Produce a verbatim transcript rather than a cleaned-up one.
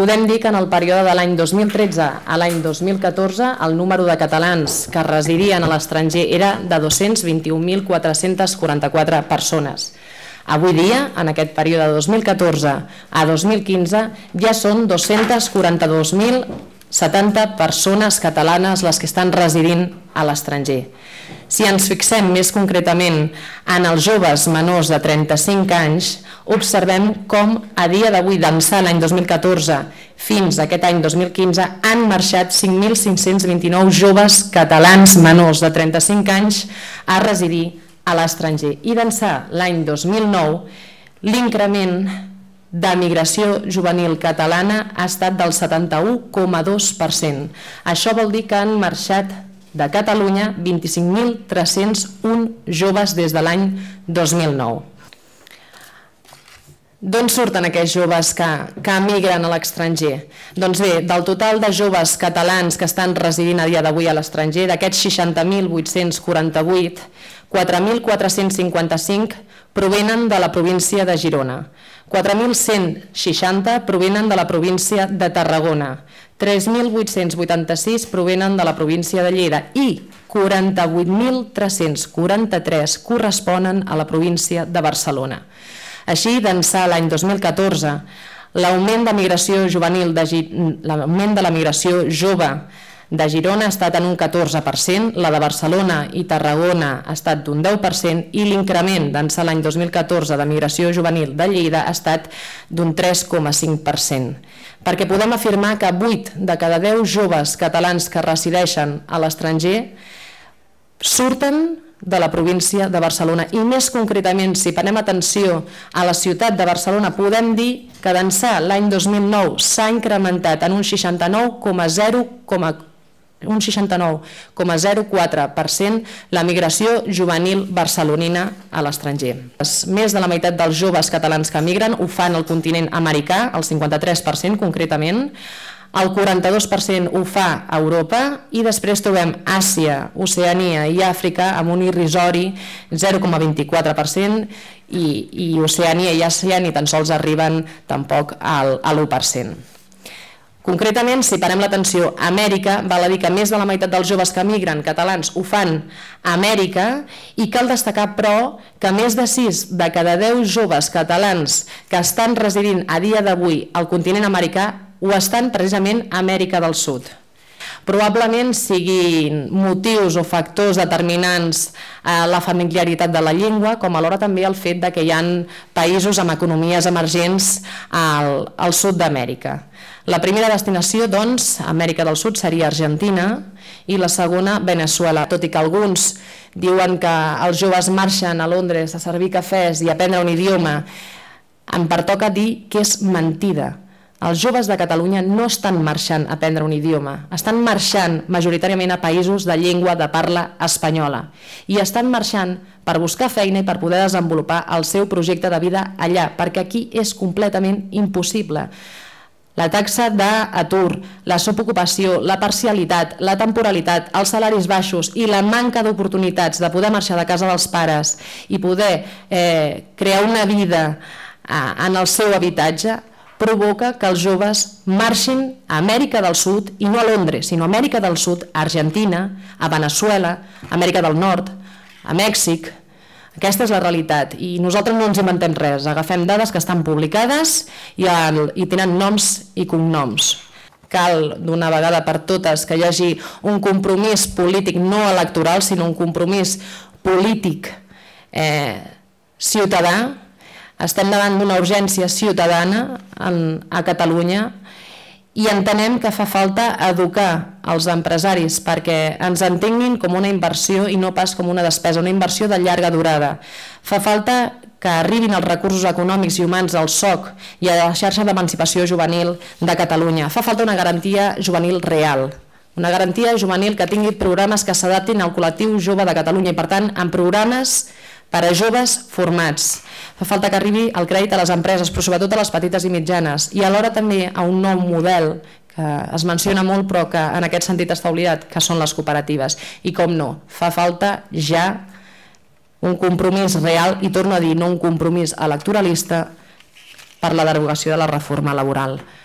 podem dir que en el període de l'any dos mil tretze a l'any dos mil catorze el número de catalans que residien a l'estranger era de dos-cents vint-i-un mil quatre-cents quaranta-quatre persones. Avui dia, en aquest període de dos mil catorze a dos mil quinze, ja són dos-cents quaranta-dos mil setanta persones catalanes les que estan residint a l'estranger. Si ens fixem més concretament en els joves menors de trenta-cinc anys, observem com a dia d'avui, d'ençà l'any dos mil catorze fins a aquest any dos mil quinze, han marxat cinc mil cinc-cents vint-i-nou joves catalans menors de trenta-cinc anys a residir a l'estranger. I d'ençà l'any dos mil nou, l'increment de migració juvenil catalana ha estat del setanta-u coma dos per cent. Això vol dir que han marxat de Catalunya vint-i-cinc mil tres-cents un joves des de l'any dos mil nou. D'on surten aquests joves que, que emigren a l'estranger? Doncs bé, del total de joves catalans que estan residint a dia d'avui a l'estranger, d'aquests seixanta mil vuit-cents quaranta-vuit, quatre mil quatre-cents cinquanta-cinc provenen de la província de Girona, quatre mil cent seixanta provenen de la província de Tarragona, tres mil vuit-cents vuitanta-sis provenen de la província de Lleida i quaranta-vuit mil tres-cents quaranta-tres corresponen a la província de Barcelona. Així, d'ençà l'any dos mil catorze, l'augment de migració juvenil, l'augment de la migració jove de Girona ha estat en un catorze per cent, la de Barcelona i Tarragona ha estat d'un deu per cent i l'increment d'ençà l'any dos mil catorze de migració juvenil de Lleida ha estat d'un tres coma cinc per cent. Perquè podem afirmar que vuit de cada deu joves catalans que resideixen a l'estranger surten de la província de Barcelona i més concretament, si prenem atenció a la ciutat de Barcelona, podem dir que d'ençà l'any dos mil nou s'ha incrementat en un seixanta-nou coma zero quatre per cent la migració juvenil barcelonina a l'estranger. Més de la meitat dels joves catalans que emigren ho fan al continent americà, el cinquanta-tres per cent concretament, el quaranta-dos per cent ho fa a Europa i després trobem Àsia, Oceania i Àfrica amb un irrisori zero coma vint-i-quatre per cent i, i Oceania i Àsia ni tan sols arriben tampoc al, a l'u per cent. Concretament, si parem l'atenció a Amèrica, val a dir que més de la meitat dels joves que emigren catalans ho fan a Amèrica i cal destacar, però, que més de sis de cada deu joves catalans que estan residint a dia d'avui al continent americà ho estan precisament a Amèrica del Sud. Probablement siguin motius o factors determinants a la familiaritat de la llengua, com alhora també el fet que hi ha països amb economies emergents al, al sud d'Amèrica. La primera destinació, doncs, a Amèrica del Sud seria Argentina i la segona, Veneçuela. Tot i que alguns diuen que els joves marxen a Londres a servir cafès i a aprendre un idioma, em pertoca dir que és mentida. Els joves de Catalunya no estan marxant a aprendre un idioma, estan marxant majoritàriament a països de llengua de parla espanyola i estan marxant per buscar feina i per poder desenvolupar el seu projecte de vida allà, perquè aquí és completament impossible. La taxa d'atur, la subocupació, la parcialitat, la temporalitat, els salaris baixos i la manca d'oportunitats de poder marxar de casa dels pares i poder eh, crear una vida eh, en el seu habitatge provoca que els joves marxin a Amèrica del Sud i no a Londres, sinó a Amèrica del Sud, a Argentina, a Veneçuela, a Amèrica del Nord, a Mèxic. Aquesta és la realitat i nosaltres no ens inventem res, agafem dades que estan publicades i, el, i tenen noms i cognoms. Cal d'una vegada per totes que hi hagi un compromís polític no electoral, sinó un compromís polític eh, ciutadà. Estem davant d'una urgència ciutadana en, a Catalunya i entenem que fa falta educar els empresaris perquè ens entenguin com una inversió i no pas com una despesa, una inversió de llarga durada. Fa falta que arribin els recursos econòmics i humans al S O C i a la xarxa d'emancipació juvenil de Catalunya. Fa falta una garantia juvenil real, una garantia juvenil que tingui programes que s'adaptin al col·lectiu jove de Catalunya i, per tant, amb programes per a joves formats. Fa falta que arribi el crèdit a les empreses, però sobretot a les petites i mitjanes, i alhora també a un nou model que es menciona molt però que en aquest sentit està oblidat, que són les cooperatives. I com no, fa falta ja un compromís real, i torno a dir, no un compromís electoralista, per la derogació de la reforma laboral.